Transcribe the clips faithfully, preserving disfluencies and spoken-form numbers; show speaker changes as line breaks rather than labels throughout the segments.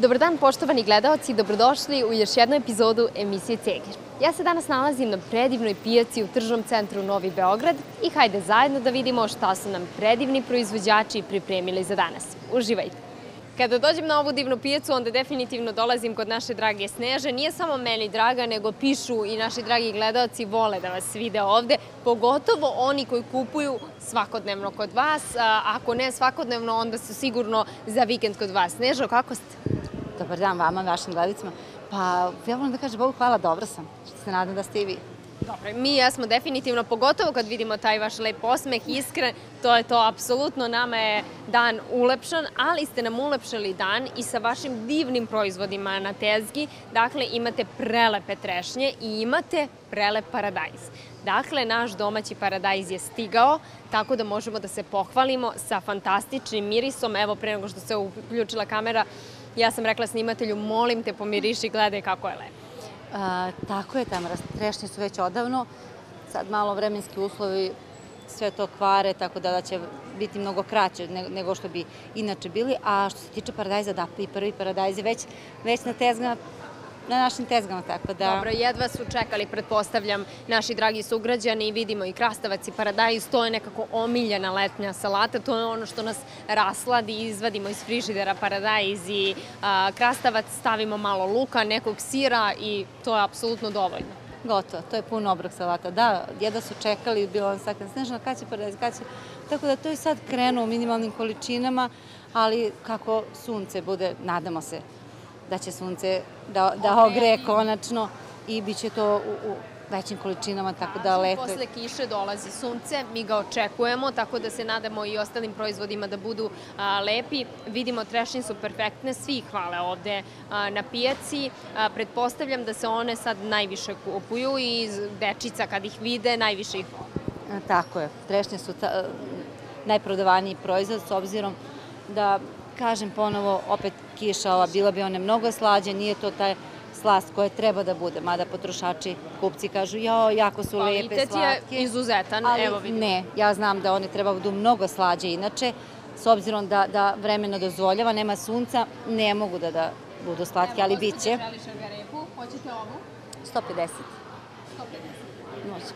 Dobar dan, poštovani gledaoci, dobrodošli u još jednu epizodu emisije Cegir. Ja se danas nalazim na predivnoj pijaci u tržnom centru Novi Beograd i hajde zajedno da vidimo šta su nam predivni proizvođači pripremili za danas. Uživajte! Kada dođem na ovu divnu pijacu, onda definitivno dolazim kod naše drage Sneže. Nije samo meni draga, nego pišu i naši dragi gledaoci vole da vas vide ovde, pogotovo oni koji kupuju svakodnevno kod vas. Ako ne svakodnevno, onda su sigurno za vikend kod vas. Snežo, kako ste?
Dobar dan vama, vašim gledalcima. Pa, ja volim da kažem, Bogu hvala, dobro sam. Što se nadam da ste i vi.
Dobro, mi jesmo definitivno, pogotovo kad vidimo taj vaš lep osmeh, iskren, to je to, apsolutno nama je dan ulepšan, ali ste nam ulepšali dan i sa vašim divnim proizvodima na tezgi. Dakle, imate prelepe trešnje i imate prelep paradajz. Dakle, naš domaći paradajz je stigao, tako da možemo da se pohvalimo sa fantastičnim mirisom. Evo, pre nego što se uključila kamera, ja sam rekla snimatelju, molim te pomiriši, gledaj kako je lepo.
A, tako je, Tamara, trešnje su već odavno. Sad malo vremenski uslovi sve to kvare, tako da će biti mnogo kraće nego što bi inače bili. A što se tiče paradajza, da, i prvi paradajz je već, već na tezgama, na našim tezgama, tako da...
Dobro, jedva su čekali, pretpostavljam, naši dragi sugrađani, vidimo i krastavac i paradajz, to je nekako omiljena letnja salata, to je ono što nas rasladi, izvadimo iz frižidera paradajz i a, krastavac, stavimo malo luka, nekog sira i to je apsolutno dovoljno.
Gotovo, to je pun obrok salata. Da, jedva su čekali, bilo on sakran, Snežana, kad će paradajz, kad će... Tako da to je sad krenuo u minimalnim količinama, ali kako sunce bude, nadamo se da će sunce da, da ogreje konačno i bit će to u, u većim količinama, tako da leto.
Posle kiše dolazi sunce, mi ga očekujemo, tako da se nadamo i ostalim proizvodima da budu a, lepi. Vidimo, trešnje su perfektne, svi ih hvale ovde a, na pijaci. A, pretpostavljam da se one sad najviše kupuju i dečica kad ih vide, najviše ih vole.
Tako je, trešnje su ta, najprodavaniji proizvod, s obzirom da, kažem ponovo, opet kiša ova, bila bi one mnogo slađe, nije to taj slast koje treba da bude, mada potrošači, kupci kažu, jo, jako su lepe, slatke.
Kvalitet je izuzetan, evo vidim.
Ne, ja znam da one treba da budu mnogo slađe, inače, s obzirom da, da vremena dozvoljava, nema sunca, ne mogu da, da budu slatke, ali bit će.
Evo, gospođa želi šargarepu, hoćete ovu?
sto pedeset.
sto pedeset.
Može.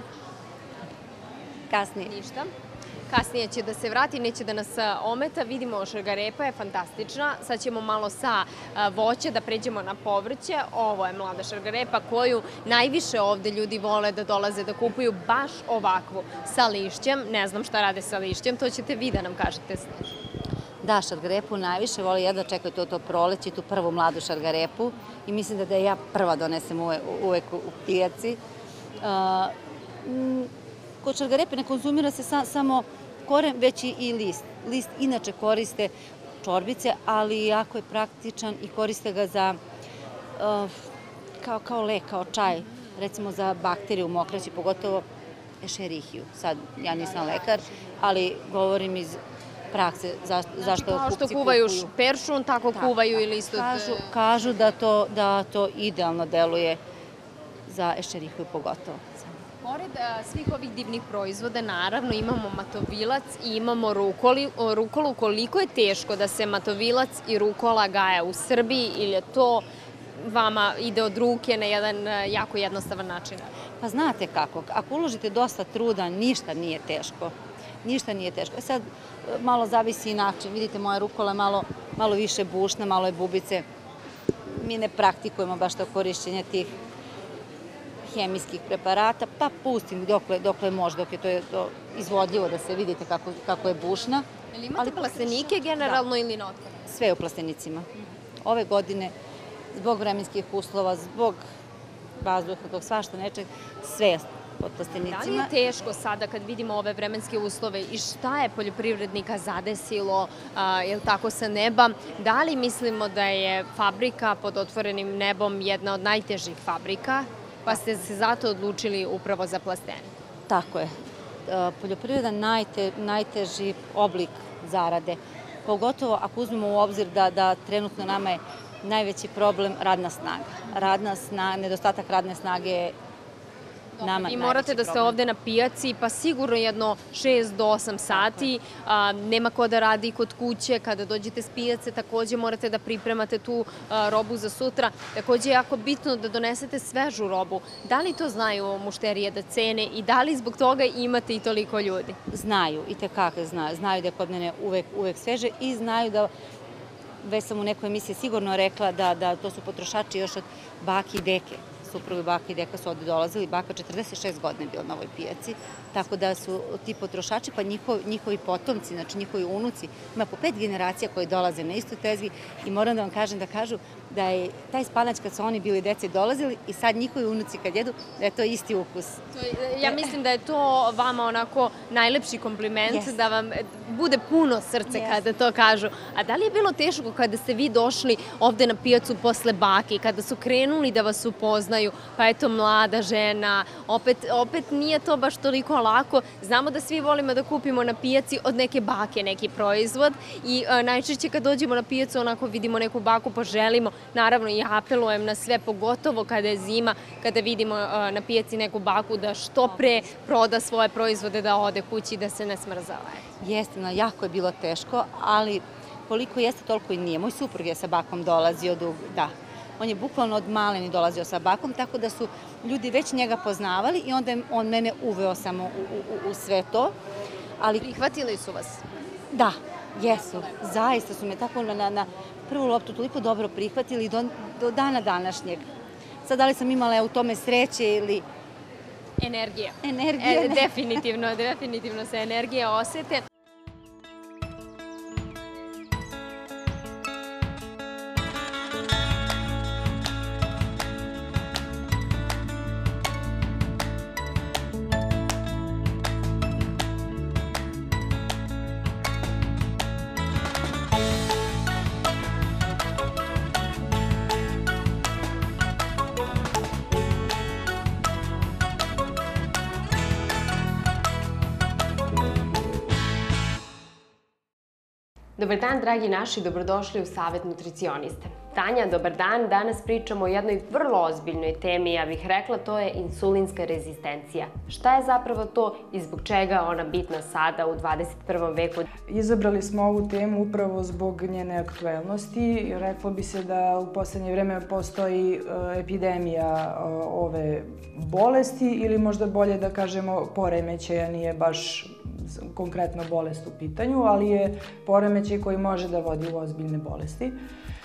Kasnije.
Ništa. Kasnije će da se vrati, neće da nas ometa. Vidimo, šargarepa je fantastična. Sad ćemo malo sa voća da pređemo na povrće. Ovo je mlada šargarepa koju najviše ovde ljudi vole da dolaze da kupuju baš ovakvu sa lišćem. Ne znam šta rade sa lišćem, to ćete vi da nam kažete.
Da, šargarepu najviše voli, jedva čekaju to, to proleće, tu prvu mladu šargarepu i mislim da da ja prva donesem uvek, uvek u pijaci. Uh, kod šargarepe ne konzumira se sa, samo koren, već i list. List inače koriste čorbice, ali jako je praktičan i koriste ga za uh, kao, kao lek, kao čaj, recimo za bakteriju u mokraći, pogotovo ešerihiju. Sad, ja nisam lekar, ali govorim iz prakse zašto kupci kupuju.
Kao što kuvaju peršun, tako kuvaju i list od...
Kažu, kažu da, to, da to idealno deluje za ešerihiju pogotovo.
Pored svih ovih divnih proizvoda, naravno, imamo matovilac i imamo rukoli, rukolu. Koliko je teško da se matovilac i rukola gaje u Srbiji ili je to vama ide od ruke na jedan jako jednostavan način?
Pa znate kako, ako uložite dosta truda, ništa nije teško. Ništa nije teško. Sad malo zavisi i način. Vidite, moja rukola je malo, malo više bušna, malo je bubice. Mi ne praktikujemo baš to korišćenje tih hemijskih preparata, pa pustim dokle, dokle može, dok je to, je to izvodljivo da se vidite kako, kako je bušna.
Ili imate ali plastenike generalno ili na otvoru?
Sve je u plastenicima. Ove godine, zbog vremenskih uslova, zbog vazduha, zbog svašta nečeg, sve je pod plastenicima.
Da li je teško sada kad vidimo ove vremenske uslove i šta je poljoprivrednika zadesilo, a, je li tako sa neba? Da li mislimo da je fabrika pod otvorenim nebom jedna od najtežih fabrika? Pa ste se zato odlučili upravo za plastene.
Tako je. Poljoprivreda najte, najteži oblik zarade. Pogotovo ako uzmemo u obzir da, da trenutno nama je najveći problem radna snaga. Radna snaga, nedostatak radne snage je nama
Vi morate da ste ovde na pijaci, pa sigurno jedno šest do osam sati, nema ko da radi kod kuće, kada dođete s pijace takođe morate da pripremate tu robu za sutra, takođe je jako bitno da donesete svežu robu. Da li to znaju mušterije da cene i da li zbog toga imate i toliko ljudi?
Znaju, i tekako znaju. Znaju da je kod mene uvek sveže i znaju da, već sam u nekoj emisiji sigurno rekla da to su potrošači još od bake i deke. Supruge baka i deka su ovde dolazili, baka četrdeset šest godina je bila na ovoj pijaci, tako da su ti potrošači, pa njihovi potomci, znači njihovi unuci, ima po pet generacija koji dolaze na istu tezgi i moram da vam kažem da kažu da je taj spanać kad su oni bili dece dolazili i sad njihovi unuci kad jedu, da je to isti ukus.
Ja mislim da je to vama onako najlepši kompliment, da vam bude puno srce kada to kažu. A da li je bilo teško kada ste vi došli ovde na pijacu posle bake, kada su krenuli da vas upoznaju, pa eto mlada žena, opet nije to baš toliko lako. Znamo da svi volimo da kupimo na pijaci od neke bake neki proizvod i najčešće kad dođemo na pijacu onako vidimo neku baku pa želimo. Naravno i apelujem na sve, pogotovo kada je zima, kada vidimo na pijaci neku baku da što pre proda svoje proizvode, da ode kući, da se ne smrzava.
Jeste, jako je bilo teško, ali koliko jeste, toliko i nije. Moj suprug je sa bakom dolazio, da. On je bukvalno od maleni dolazio sa bakom, tako da su ljudi već njega poznavali i onda je on mene uveo samo u sve to.
Prihvatili su vas?
Da, jesu. Zaista su me tako na prvu loptu toliko dobro prihvatili do dana današnjeg. Sad, da li sam imala u tome sreće ili...
Energija.
Energija.
Definitivno, definitivno se energije osete. Dobar dan, dragi naši, dobrodošli u Savet nutricioniste. Tanja, dobar dan. Danas pričamo o jednoj vrlo ozbiljnoj temi, ja bih rekla, to je insulinska rezistencija. Šta je zapravo to i zbog čega je ona bitna sada u dvadeset prvom veku?
Izabrali smo ovu temu upravo zbog njene aktuelnosti. Reklo bi se da u poslednje vreme postoji epidemija ove bolesti ili možda bolje da kažemo poremećaja, nije baš konkretno bolest u pitanju, ali je poremećaj koji može da vodi u ozbiljne bolesti.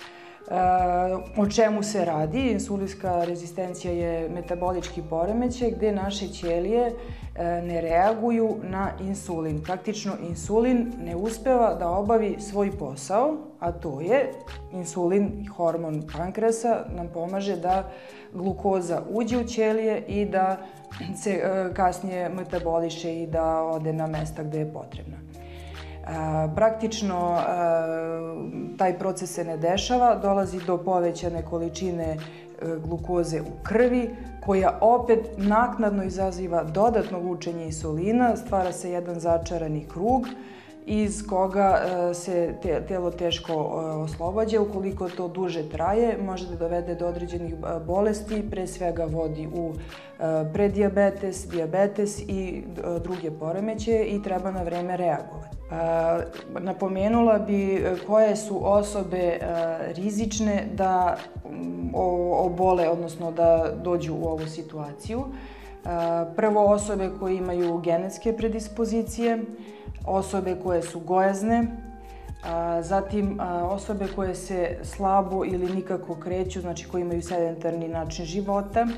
O čemu se radi? Insulinska rezistencija je metabolički poremećaj gde naše ćelije ne reaguju na insulin. Praktično insulin ne uspeva da obavi svoj posao, a to je insulin, hormon pankreasa, nam pomaže da glukoza uđe u ćelije i da se kasnije metaboliše i da ode na mesta gde je potrebna. Praktično taj proces se ne dešava, dolazi do povećane količine glukoze u krvi, koja opet naknadno izaziva dodatno lučenje insulina, stvara se jedan začarani krug iz koga se telo teško oslobađa. Ukoliko to duže traje, može da dovede do određenih bolesti, pre svega vodi u predijabetes, dijabetes i druge poremećaje i treba na vreme reagovati. Napomenula bi koje su osobe rizične da obole, odnosno da dođu u ovu situaciju. Prvo, osobe koje imaju genetske predispozicije, osobe koje su gojazne, zatim osobe koje se slabo ili nikako kreću, znači koji imaju sedentarni način života.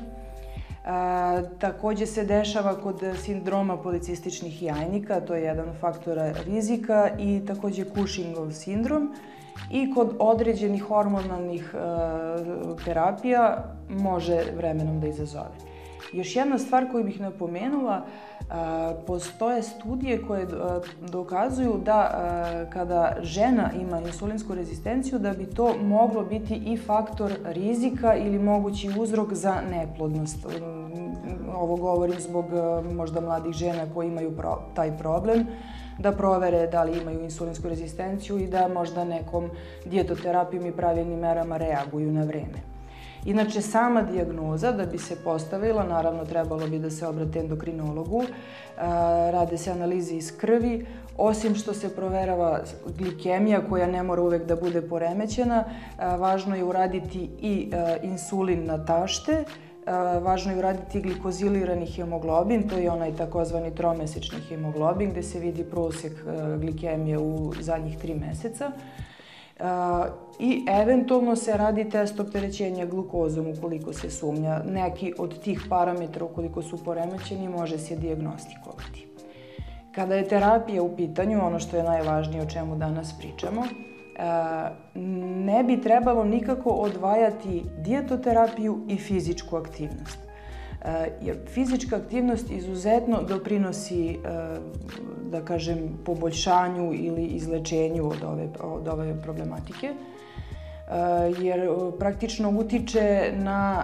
Takođe se dešava kod sindroma policističnih jajnika, to je jedan od faktora rizika, i takođe Cushingov sindrom. I kod određenih hormonalnih terapija može vremenom da izazove. Još jedna stvar koju bih napomenula, postoje studije koje dokazuju da kada žena ima insulinsku rezistenciju, da bi to moglo biti i faktor rizika ili mogući uzrok za neplodnost. Ovo govorim zbog možda mladih žena koji imaju taj problem, da provere da li imaju insulinsku rezistenciju i da možda nekom dijetoterapijom i pravilnim merama reaguju na vreme. Inače, sama dijagnoza da bi se postavila, naravno trebalo bi da se obrate endokrinologu, rade se analize iz krvi, osim što se proverava glikemija koja ne mora uvek da bude poremećena, važno je uraditi i insulin na tašte, važno je uraditi glikozilirani hemoglobin, to je onaj takozvani tromesečni hemoglobin gde se vidi prosek glikemije u zadnjih tri meseca. I eventualno se radi test opterećenja glukozom ukoliko se sumnja. Neki od tih parametra ukoliko su poremećeni može se dijagnostikovati. Kada je terapija u pitanju, ono što je najvažnije o čemu danas pričamo, ne bi trebalo nikako odvajati dijetoterapiju i fizičku aktivnost. Jer fizička aktivnost izuzetno doprinosi, da kažem, poboljšanju ili izlečenju od ove, od ove problematike, jer praktično utiče na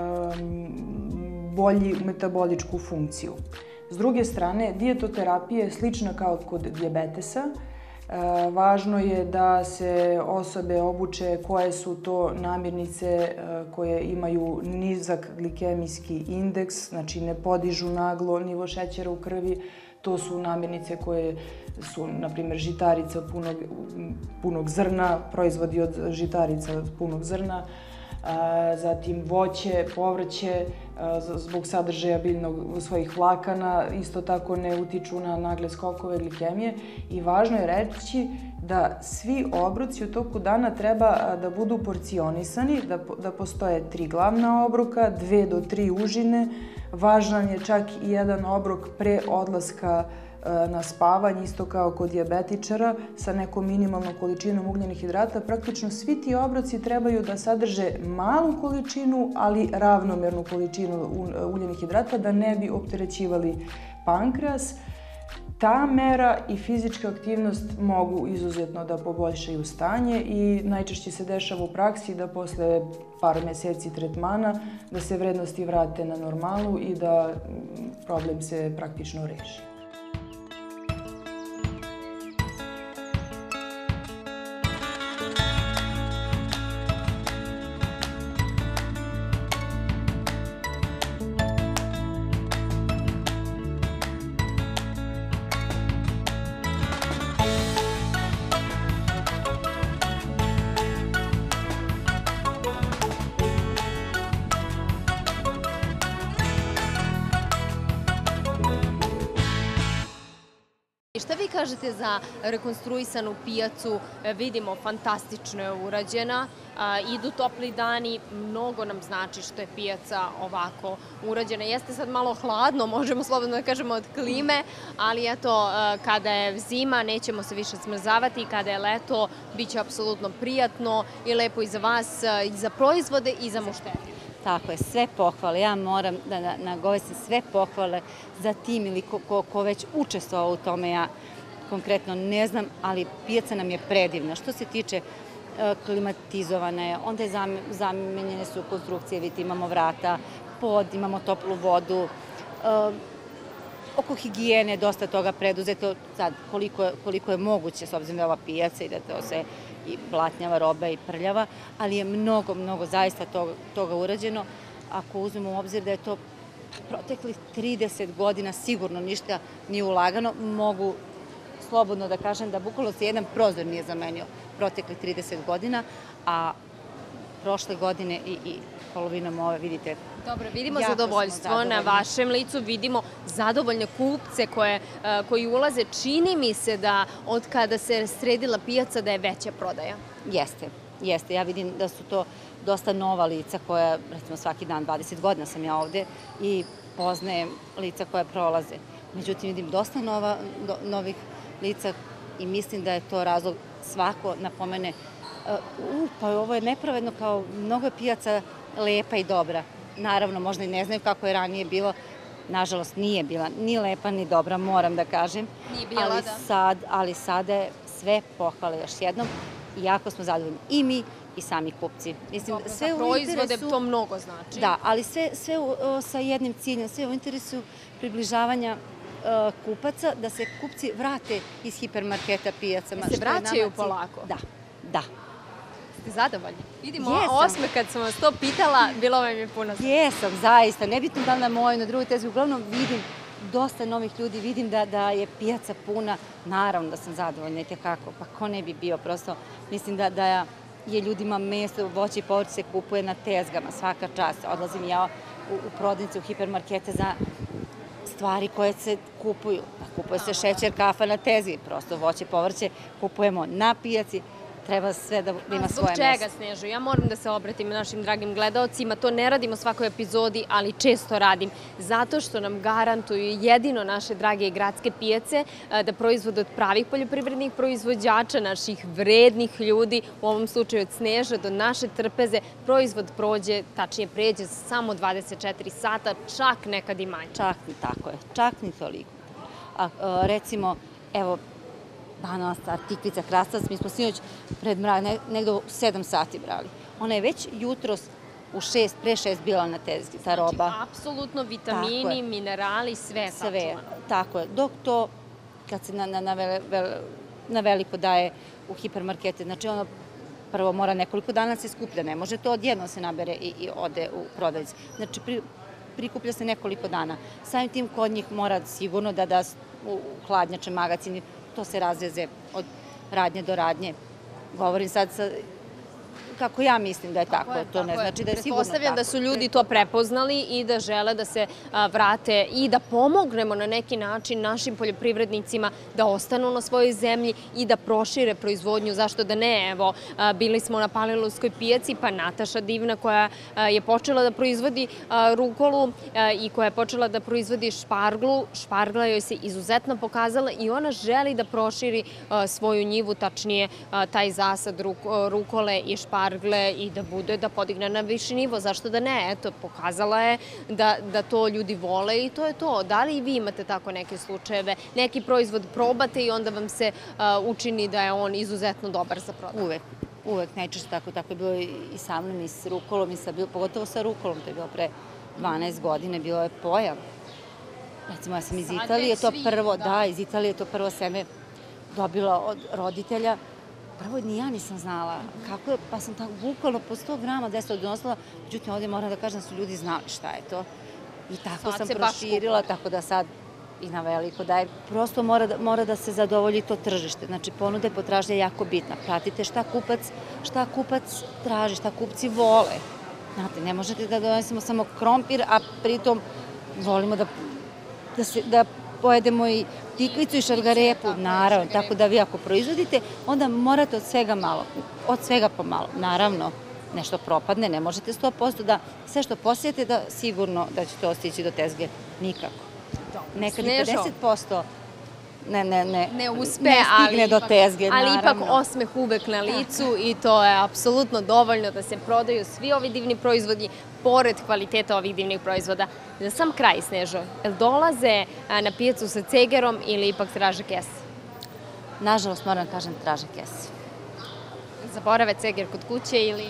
bolju metaboličku funkciju. S druge strane, dijetoterapija je slična kao kod dijabetesa. Važno je da se osobe obuče koje su to namirnice koje imaju nizak glikemijski indeks, znači ne podižu naglo nivo šećera u krvi. To su namirnice koje su, na primjer, žitarica punog, punog zrna, proizvodi od žitarica punog zrna, zatim voće, povrće, zbog sadržaja biljnog svojih vlakana, isto tako ne utiču na nagle skokove glikemije. I važno je reći da svi obroci u toku dana treba da budu porcionisani, da, da postoje tri glavna obroka, dve do tri užine. Važan je čak i jedan obrok pre odlaska na spavanje, isto kao kod dijabetičara, sa nekom minimalnom količinom ugljenih hidrata. Praktično svi ti obroci trebaju da sadrže malu količinu, ali ravnomernu količinu ugljenih hidrata, da ne bi opterećivali pankreas. Ta mera i fizička aktivnost mogu izuzetno da poboljšaju stanje i najčešće se dešava u praksi da posle par meseci tretmana da se vrednosti vrate na normalu i da problem se praktično reši.
Šta vi kažete za rekonstruisanu pijacu? Vidimo, fantastično je urađena, idu topli dani, mnogo nam znači što je pijaca ovako urađena. Jeste sad malo hladno, možemo slobodno da kažemo od klime, ali eto, kada je zima nećemo se više smrzavati, kada je leto bit će apsolutno prijatno i lepo i za vas, i za proizvode i za mušterije.
Tako je, sve pohvale. Ja moram da nagovestim sve pohvale za tim ili ko, ko, ko već učestvovao u tome. Ja konkretno ne znam, ali pijaca nam je predivna. Što se tiče e, klimatizovana je, onda je zam, zamenjene su konstrukcije, vidite, imamo vrata, pod, imamo toplu vodu. E, oko higijene je dosta toga preduzeto, sad koliko, koliko je moguće, s obzirom da je ova pijaca i da to se i blatnjava roba i prljava, ali je mnogo, mnogo zaista toga, toga urađeno. Ako uzmemo u obzir da je to proteklih trideset godina sigurno ništa nije ulagano, mogu slobodno da kažem da bukvalno se jedan prozor nije zamenio proteklih trideset godina, a prošle godine i, i polovinom ove, vidite.
Dobro, vidimo zadovoljstvo na vašem licu, vidimo zadovoljne kupce koje, koji ulaze. Čini mi se da od kada se sredila pijaca da je veća prodaja.
Jeste, jeste. Ja vidim da su to dosta nova lica koja, recimo svaki dan, dvadeset godina sam ja ovde i poznajem lica koja prolaze. Međutim, vidim dosta nova, do, novih lica i mislim da je to razlog, svako napomene Uh, pa ovo je nepravedno, kao mnogo pijaca lepa i dobra. Naravno, možda i ne znaju kako je ranije bilo. Nažalost, nije bila ni lepa ni dobra, moram da kažem.
Nije bila,
ali
da.
Sad, ali sada je sve pohvale još jednom i jako smo zadovoljni. I mi i sami kupci.
Mislim, dobro, sve za proizvode interesu, to mnogo znači.
Da, ali sve, sve uh, sa jednim ciljem, sve u interesu približavanja uh, kupaca, da se kupci vrate iz hipermarketa pijacama.
Da se vraćaju polako?
Da, da.
Jeste zadovoljni? Vidimo
Jesam.
osme kad sam vas to pitala, bilo vam je puno sreće.
Jesam, zaista. Nebitno da li na mojoj, na drugoj tezgi. Uglavnom vidim dosta novih ljudi, vidim da, da je pijaca puna. Naravno da sam zadovoljna, itekako. Pa ko ne bi bio, prosto mislim da, da je ljudima mesto, voće i povrće se kupuje na tezgama, svaka čast. Odlazim ja u, u prodavnice, u hipermarkete za stvari koje se kupuju. Pa kupuje se šećer, kafa na tezgi, prosto voće, povrće kupujemo na pijaci. Treba sve da ima svoje mesto.
Zbog čega, Snežo? Ja moram da se obratim našim dragim gledaocima. To ne radim u svakoj epizodi, ali često radim. Zato što nam garantuju jedino naše drage gradske pijace da proizvode od pravih poljoprivrednih proizvođača, naših vrednih ljudi, u ovom slučaju od Sneža do naše trpeze, proizvod prođe, tačnije pređe za samo dvadeset četiri sata, čak nekad i manje.
Čak ni tako je, čak ni toliko. A, recimo, evo, banalna artiklica krastavac, mi smo sinoć pred mrak, negde u sedam sati brali. Ona je već jutros u šest, pre šest bila na tezgi, ta roba.
Znači, apsolutno vitamini, minerali, sve sačuvano.
Sve, tako je. Dok to, kad se na, na, na, vele, vele, na veliko daje u hipermarkete, znači ono prvo mora nekoliko dana se skuplja, ne može to odjedno se nabere i, i ode u prodavnici. Znači, pri, prikuplja se nekoliko dana. Samim tim kod njih mora sigurno da da u hladnjače, magacini, to se razveze od radnje do radnje. Govorim sad sa, kako ja mislim da je tako.
tako je,
to ne
tako
znači da je sigurno tako.
Pretpostavljam da su ljudi to prepoznali i da žele da se a, vrate i da pomognemo na neki način našim poljoprivrednicima da ostanu na svojoj zemlji i da prošire proizvodnju. Zašto da ne? Evo, a, bili smo na Palilovskoj pijaci, pa Nataša Divna koja a, je počela da proizvodi a, rukolu a, i koja je počela da proizvodi šparglu. Špargla joj se izuzetno pokazala i ona želi da proširi a, svoju njivu, tačnije a, taj zasad ruk, rukole i špargle i da bude, da podigne na viši nivo. Zašto da ne? Eto, pokazala je da, da to ljudi vole i to je to. Da li i vi imate tako neke slučajeve? Neki proizvod probate i onda vam se uh, učini da je on izuzetno dobar za prodaju?
Uvek. Uvek, najčešće tako. Tako je bilo i sa mnom i s rukolom, i sa, pogotovo sa rukolom. To je bilo pre dvanaest godine, bilo je pojam. Recimo, ja sam iz Italije, to prvo, da, iz Italije to prvo seme dobila od roditelja. Prvo ni ja nisam znala kako je, pa sam tako bukvalno po sto grama deset odnosila, međutim ovdje moram da kažem da su ljudi znali šta je to. I tako sam proširila, tako da sad i na veliko daje. Prosto mora da, mora da se zadovolji to tržište. Znači ponuda i potražnja je jako bitna. Pratite šta kupac, šta kupac traži, šta kupci vole. Znate, ne možete da donesemo samo krompir, a pritom volimo da, da, se, da pojedemo i tikvicu i šargarepu, naravno, tako da vi ako proizvodite, onda morate od svega malo, od svega pomalo. Naravno, nešto propadne, ne možete sto posto da sve što posijete da sigurno da će to stići do tezge. Nikako. Nekad i pedeset posto ne, ne, ne,
ne uspe,
ne stigne
ali
do
ipak,
tezge,
ali
naravno.
ipak osmeh uvek na licu i to je apsolutno dovoljno da se prodaju svi ovi divni proizvodi pored kvaliteta ovih divnih proizvoda. Za sam kraj, Snežo, jel dolaze na pijacu sa cegerom ili ipak traže kese?
Nažalost, moram da kažem, traže kese.
Zaborave ceger kod kuće ili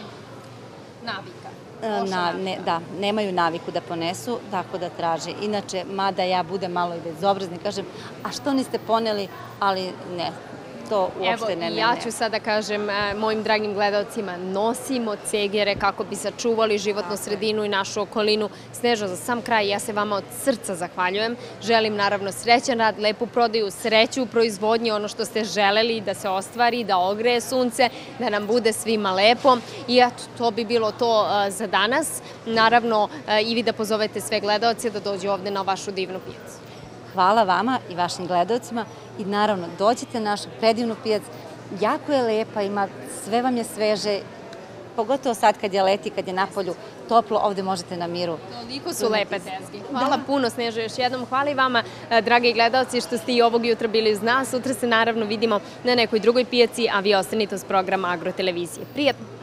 navika?
Na, ne, da, nemaju naviku da ponesu, tako da traže. Inače, mada ja budem malo i bezobrazni, kažem, a što niste poneli, ali ne, to uopšte ne, ne, ne.
Evo, ja ću sada kažem mojim dragim gledalcima, nosimo cegere kako bi sačuvali životnu sredinu i našu okolinu. Snežo, za sam kraj, ja se vama od srca zahvaljujem. Želim naravno srećan rad, lepu prodaju, sreću u proizvodnji, ono što ste želeli da se ostvari, da ogreje sunce, da nam bude svima lepo. I eto, to bi bilo to za danas. Naravno, i vi da pozovete sve gledalce da dođu ovde na vašu divnu pijacu.
Hvala vama i vašim gledalcima i naravno dođite na našu predivnu pijac. Jako je lepa, ima, sve vam je sveže, pogotovo sad kad je leti, kad je napolju toplo, ovde možete na miru.
Toliko su lepe tezge. Hvala puno, Snežo, još jednom. Hvala i vama, dragi gledalci, što ste i ovog jutra bili uz nas. Sutra se naravno vidimo na nekoj drugoj pijaci, a vi ostanite uz programa Agrotelevizije. Prijatno!